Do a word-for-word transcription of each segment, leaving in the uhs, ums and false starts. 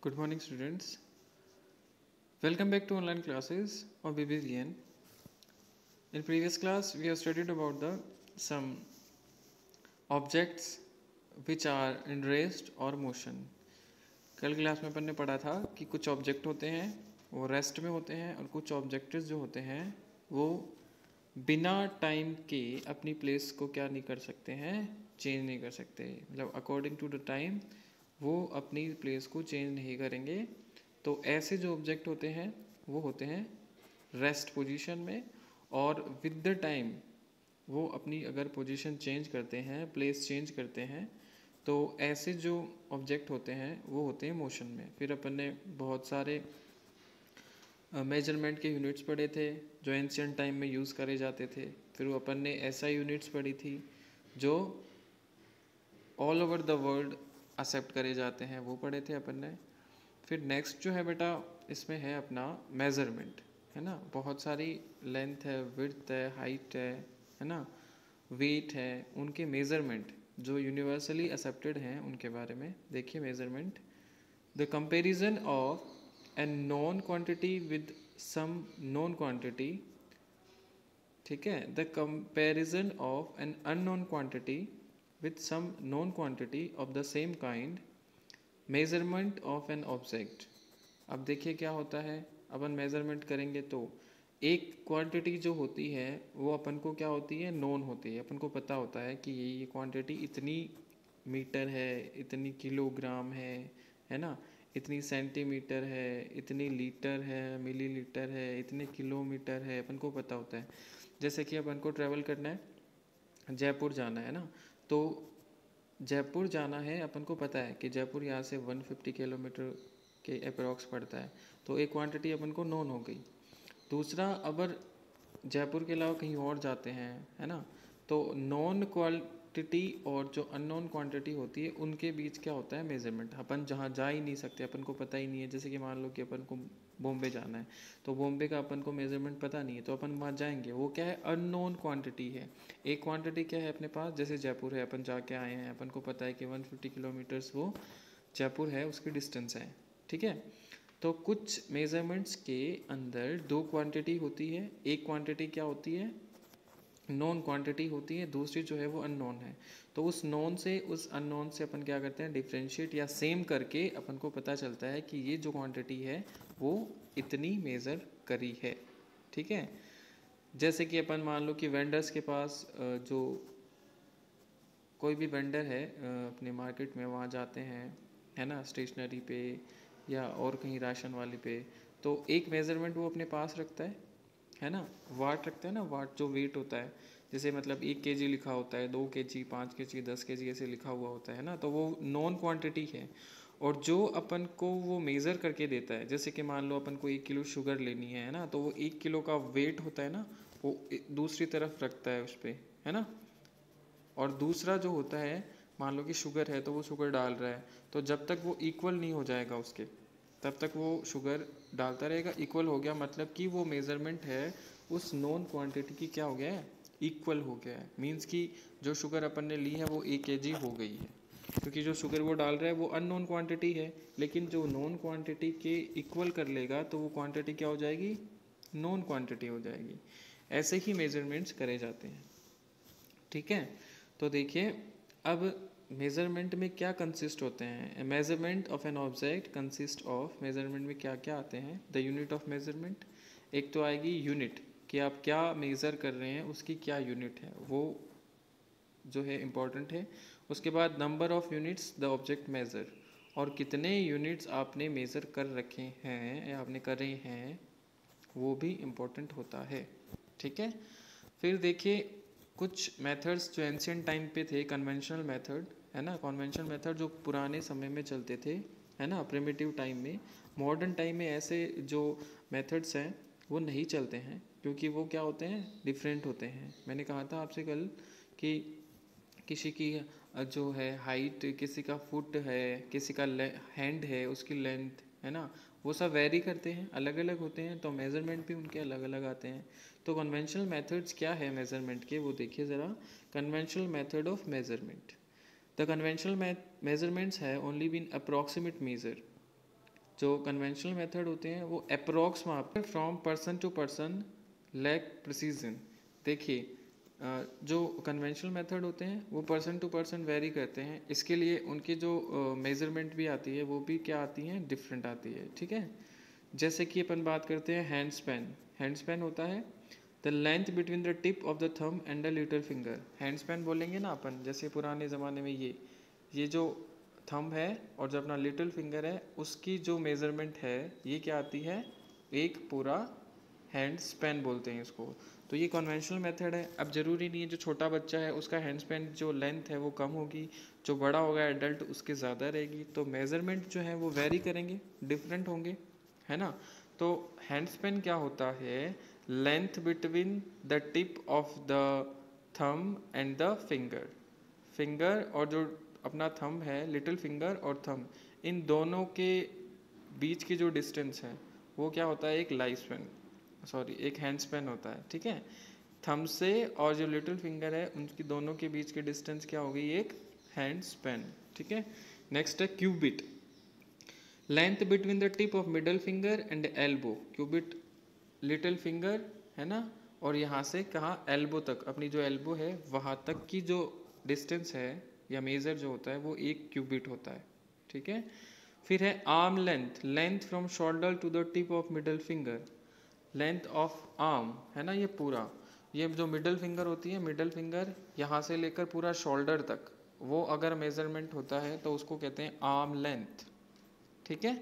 Good morning, students. Welcome back to online classes of B B V N. In previous class, we have studied about the some objects which are in rest or motion. कल class में अपन ने पढ़ा था कि कुछ object होते हैं वो रेस्ट में होते हैं और कुछ ऑब्जेक्ट्स जो होते हैं वो बिना टाइम के अपनी प्लेस को क्या नहीं कर सकते हैं, चेंज नहीं कर सकते. मतलब अकॉर्डिंग टू द टाइम वो अपनी प्लेस को चेंज नहीं करेंगे. तो ऐसे जो ऑब्जेक्ट होते हैं वो होते हैं रेस्ट पोजीशन में, और विद द टाइम वो अपनी अगर पोजीशन चेंज करते हैं, प्लेस चेंज करते हैं, तो ऐसे जो ऑब्जेक्ट होते हैं वो होते हैं मोशन में. फिर अपन ने बहुत सारे मेजरमेंट के यूनिट्स पढ़े थे जो एंशियंट टाइम में यूज़ करे जाते थे. फिर वो अपन ने ऐसा यूनिट्स पढ़ी थी जो all over the world accept करे जाते हैं, वो पढ़े थे अपन ने. फिर नेक्स्ट जो है बेटा इसमें है अपना मेज़रमेंट, है ना. बहुत सारी लेंथ है, विड्थ है, हाइट है है ना, वेट है, उनके मेज़रमेंट जो यूनिवर्सली एक्सेप्टेड हैं उनके बारे में देखिए. Measurement, the comparison of an known quantity with some known quantity. ठीक है, the comparison of an unknown quantity with some known quantity of the same kind. Measurement of an object. अब देखिए क्या होता है, अपन मेज़रमेंट करेंगे तो एक क्वांटिटी जो होती है वो अपन को क्या होती है, नोन होती है. अपन को पता होता है कि ये ये क्वांटिटी इतनी मीटर है, इतनी किलोग्राम है है ना, इतनी सेंटीमीटर है, इतनी लीटर है, मिलीलीटर है, इतने किलोमीटर है, अपन को पता होता है. जैसे कि अपन को ट्रैवल करना है, जयपुर जाना है ना, तो जयपुर जाना है, अपन को पता है कि जयपुर यहाँ से एक सौ पचास किलोमीटर के अप्रॉक्स पड़ता है, तो एक क्वांटिटी अपन को नोन हो गई. दूसरा, अगर जयपुर के अलावा कहीं और जाते हैं, है ना, तो नॉन क्वांटिटी और जो अननोन क्वांटिटी होती है उनके बीच क्या होता है, मेजरमेंट. अपन जहाँ जा ही नहीं सकते, अपन को पता ही नहीं है. जैसे कि मान लो कि अपन को बॉम्बे जाना है, तो बॉम्बे का अपन को मेजरमेंट पता नहीं है, तो अपन वहाँ जाएंगे, वो क्या है, अननोन क्वांटिटी है. एक क्वांटिटी क्या है अपने पास, जैसे जयपुर है, अपन जाके आए हैं, अपन को पता है कि एक सौ पचास किलोमीटर्स वो जयपुर है, उसकी डिस्टेंस है. ठीक है, तो कुछ मेजरमेंट्स के अंदर दो क्वांटिटी होती है. एक क्वांटिटी क्या होती है, नॉन क्वांटिटी होती है, दूसरी जो है वो अननोन है. तो उस नॉन से, उस अननोन से अपन क्या करते हैं, डिफ्रेंशिएट या सेम करके अपन को पता चलता है कि ये जो क्वांटिटी है वो इतनी मेज़र करी है. ठीक है, जैसे कि अपन मान लो कि वेंडर्स के पास जो कोई भी वेंडर है अपने मार्केट में, वहाँ जाते हैं, है ना, स्टेशनरी पे या और कहीं राशन वाले पे, तो एक मेज़रमेंट वो अपने पास रखता है, है ना, वाट रखता है ना, वाट जो वेट होता है. जैसे मतलब एक के जी लिखा होता है, दो के जी, पाँच के जी, दस के जी ऐसे लिखा हुआ होता है ना, तो वो नॉन क्वांटिटी है. और जो अपन को वो मेज़र करके देता है, जैसे कि मान लो अपन को एक किलो शुगर लेनी है ना, तो वो एक किलो का वेट होता है ना, वो दूसरी तरफ रखता है उस पर, है ना. और दूसरा जो होता है, मान लो कि शुगर है तो वो शुगर डाल रहा है, तो जब तक वो इक्वल नहीं हो जाएगा उसके, तब तक वो शुगर डालता रहेगा. इक्वल हो गया मतलब कि वो मेज़रमेंट है उस नॉन क्वांटिटी की क्या हो गया है, इक्वल हो गया है. मींस कि जो शुगर अपन ने ली है वो एक के जी हो गई है, क्योंकि जो शुगर वो डाल रहा है वो अननोन क्वांटिटी है, लेकिन जो नॉन क्वांटिटी के इक्वल कर लेगा तो वो क्वांटिटी क्या हो जाएगी, नॉन क्वांटिटी हो जाएगी. ऐसे ही मेजरमेंट्स करे जाते हैं. ठीक है, तो देखिए अब मेज़रमेंट में क्या कंसिस्ट होते हैं. Measurement of an object consist of, measurement में क्या क्या आते हैं, द यूनिट ऑफ मेज़रमेंट. एक तो आएगी यूनिट, कि आप क्या मेज़र कर रहे हैं, उसकी क्या यूनिट है, वो जो है इम्पॉर्टेंट है. उसके बाद number of units the object measure, और कितने यूनिट्स आपने मेज़र कर रखे हैं या आपने करे हैं, वो भी इम्पोर्टेंट होता है. ठीक है, फिर देखिए कुछ मेथड्स जो एंशियंट टाइम पे थे, कन्वेंशनल मेथड, है ना, कन्वेंशनल मेथड जो पुराने समय में चलते थे, है ना, प्रिमिटिव टाइम में. मॉडर्न टाइम में ऐसे जो मेथड्स हैं वो नहीं चलते हैं, क्योंकि वो क्या होते हैं, डिफरेंट होते हैं. मैंने कहा था आपसे कल कि किसी की जो है हाइट, किसी का फुट है, किसी का हैंड है, उसकी लेंथ, है ना, वो सब वेरी करते हैं, अलग अलग होते हैं, तो मेज़रमेंट भी उनके अलग अलग आते हैं. तो कन्वेंशनल मेथड्स क्या है मेज़रमेंट के, वो देखिए ज़रा. Conventional method of measurement, the conventional measurements है ओनली बीन अप्रॉक्सीमेट मेज़र. जो कन्वेंशनल मेथड होते हैं वो अप्रोक्स माप from person to person lack precision. देखिए जो कन्वेंशनल मेथड होते हैं वो पर्सन टू पर्सन वेरी करते हैं, इसके लिए उनकी जो मेजरमेंट भी आती है वो भी क्या आती हैं, डिफरेंट आती है। ठीक है, जैसे कि अपन बात करते हैं हैंड स्पैन। हैंड स्पैन होता है the length between the tip of the thumb and the little finger. Hand span बोलेंगे ना अपन, जैसे पुराने ज़माने में ये ये जो थंब है और जो अपना लिटिल फिंगर है उसकी जो मेज़रमेंट है ये क्या आती है, एक पूरा हैंड स्पैन बोलते हैं इसको। तो ये कन्वेंशनल मेथड है। अब ज़रूरी नहीं है जो छोटा बच्चा है उसका हैंड स्पैन जो लेंथ है वो कम होगी, जो बड़ा होगा एडल्ट उसके ज़्यादा रहेगी, तो मेज़रमेंट जो है वो वेरी करेंगे, डिफरेंट होंगे, है ना। तो हैंड स्पैन क्या होता है, length between the tip of the thumb and the finger. Finger और जो अपना थंब है, लिटिल फिंगर और थंब, इन दोनों के बीच की जो डिस्टेंस है वो क्या होता है, एक लाइफ स्पैन सॉरी एक हैंड स्पैन होता है। ठीक है, थंब से और जो लिटिल फिंगर है उनकी दोनों के बीच की डिस्टेंस क्या होगी, एक हैंड स्पैन। ठीक है, नेक्स्ट है cubit. Length between the tip of middle finger and elbow. Cubit little finger है ना, और यहाँ से कहाँ, एल्बो तक, अपनी जो एल्बो है वहाँ तक की जो डिस्टेंस है या मेजर जो होता है वो एक क्यूबिट होता है। ठीक है, फिर है arm length. Length from shoulder to the tip of middle finger. Length of arm है ना, ये पूरा, ये जो मिडल फिंगर होती है, मिडल फिंगर यहाँ से लेकर पूरा शोल्डर तक, वो अगर मेजरमेंट होता है तो उसको कहते हैं आर्म लेंथ। ठीक है,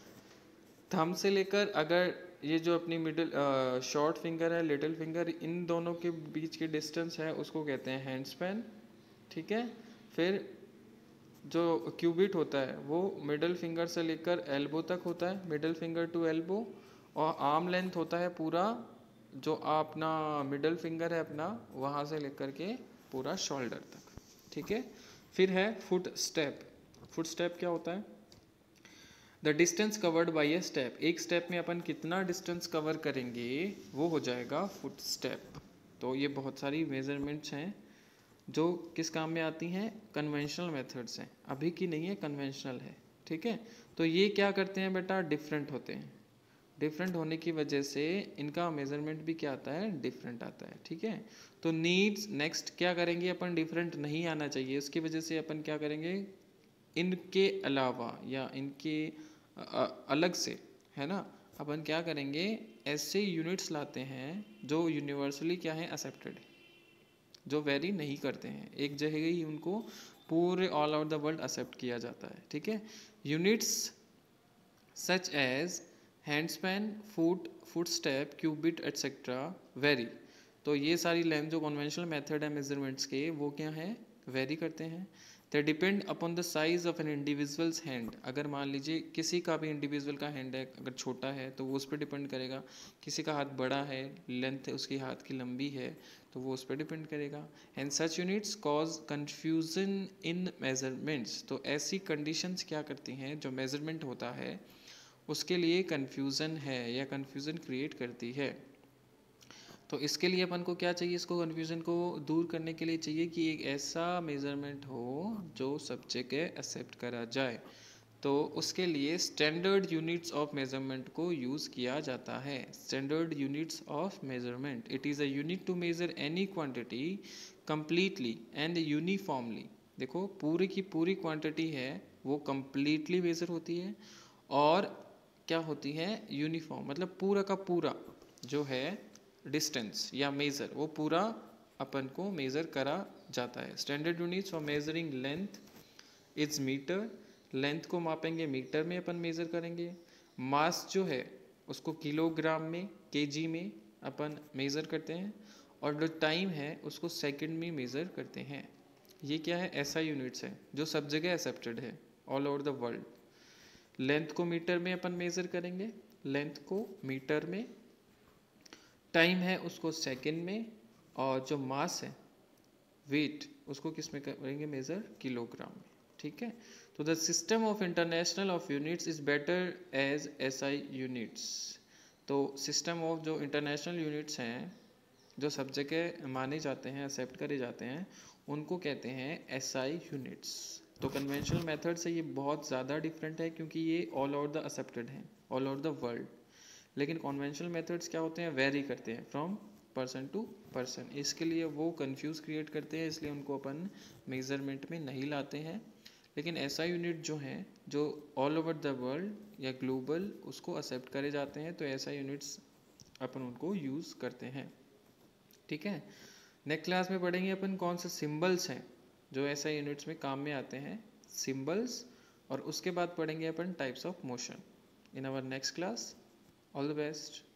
थंब से लेकर अगर ये जो अपनी मिडिल शॉर्ट फिंगर है, लिटिल फिंगर, इन दोनों के बीच की डिस्टेंस है उसको कहते हैं हैंड स्पैन। ठीक है, फिर जो क्यूबिट होता है वो मिडल फिंगर से लेकर एल्बो तक होता है, मिडल फिंगर टू एल्बो, और आर्म लेंथ होता है पूरा जो अपना मिडल फिंगर है अपना वहाँ से लेकर के पूरा शोल्डर तक। ठीक है, फिर है फुट स्टेप। फुट स्टेप क्या होता है, the distance covered by a step. एक स्टेप में अपन कितना डिस्टेंस कवर करेंगे वो हो जाएगा फुट स्टेप। तो ये बहुत सारी मेजरमेंट्स हैं जो किस काम में आती हैं, कन्वेंशनल मेथड्स हैं, अभी की नहीं है, कन्वेंशनल है। ठीक है, तो ये क्या करते हैं बेटा, डिफरेंट होते हैं। डिफरेंट होने की वजह से इनका मेजरमेंट भी क्या आता है, डिफरेंट आता है। ठीक है, तो नीड्स नेक्स्ट क्या करेंगे अपन, डिफरेंट नहीं आना चाहिए, उसकी वजह से अपन क्या करेंगे, इनके अलावा या इनके अलग से, है ना, अपन क्या करेंगे, ऐसे यूनिट्स लाते हैं जो यूनिवर्सली क्या है, एक्सेप्टेड, जो वेरी नहीं करते हैं, एक जगह ही उनको पूरे all over the world accept किया जाता है। ठीक है, units such as hand span, foot, foot step, cubit etcetera vary. तो ये सारी लेंथ जो कन्वेंशनल मेथड है मेजरमेंट्स के वो क्या है, वेरी करते हैं। They depend upon the size of an individual's hand. अगर मान लीजिए किसी का भी इंडिविजुअल का हैंड है, अगर छोटा है तो वो उस पर डिपेंड करेगा, किसी का हाथ बड़ा है, लेंथ उसकी हाथ की लंबी है तो वो उस पर डिपेंड करेगा। And such units cause confusion in measurements. तो ऐसी कंडीशंस क्या करती हैं, जो मेजरमेंट होता है उसके लिए कन्फ्यूज़न है या कन्फ्यूज़न क्रिएट करती है। तो इसके लिए अपन को क्या चाहिए, इसको कन्फ्यूज़न को दूर करने के लिए चाहिए कि एक ऐसा मेज़रमेंट हो जो सब जगह एक्सेप्ट करा जाए। तो उसके लिए स्टैंडर्ड यूनिट्स ऑफ मेजरमेंट को यूज़ किया जाता है। Standard units of measurement, it is a unit to measure any quantity completely and uniformly. देखो पूरी की पूरी क्वांटिटी है वो कंप्लीटली मेज़र होती है और क्या होती है, यूनिफॉर्म, मतलब पूरा का पूरा जो है डिस्टेंस या मेज़र वो पूरा अपन को मेज़र करा जाता है। Standard units for measuring length is metre. लेंथ को मापेंगे मीटर में अपन मेज़र करेंगे। मास जो है उसको किलोग्राम में, केजी में अपन मेज़र करते हैं, और जो टाइम है उसको सेकंड में मेज़र करते हैं। ये क्या है, ऐसा यूनिट्स है जो सब जगह एक्सेप्टेड है all over the world. Length को मीटर में अपन मेज़र करेंगे, लेंथ को मीटर में, टाइम है उसको सेकंड में, और जो मास है वेट उसको किस में करेंगे मेज़र, किलोग्राम में। ठीक है, तो the system of international of units is better as SI units. तो सिस्टम ऑफ जो इंटरनेशनल यूनिट्स हैं जो सब जगह माने जाते हैं, एक्सेप्ट करे जाते हैं, उनको कहते हैं एसआई यूनिट्स। तो कन्वेंशनल मेथड से ये बहुत ज़्यादा डिफरेंट है क्योंकि ये ऑल ओवर द एक्सेप्टेड हैं, ऑल ओवर द वर्ल्ड। लेकिन कॉन्वेंशनल मेथड्स क्या होते हैं, वेरी करते हैं फ्रॉम पर्सन टू पर्सन, इसके लिए वो कंफ्यूज क्रिएट करते हैं, इसलिए उनको अपन मेजरमेंट में नहीं लाते हैं। लेकिन ऐसा यूनिट जो है जो ऑल ओवर द वर्ल्ड या ग्लोबल उसको एक्सेप्ट करे जाते हैं, तो ऐसा यूनिट्स अपन उनको यूज़ करते हैं। ठीक है, नेक्स्ट क्लास में पढ़ेंगे अपन कौन से सिंबल्स हैं जो ऐसा यूनिट्स में काम में आते हैं, सिंबल्स, और उसके बाद पढ़ेंगे अपन types of motion in our next class. All the best.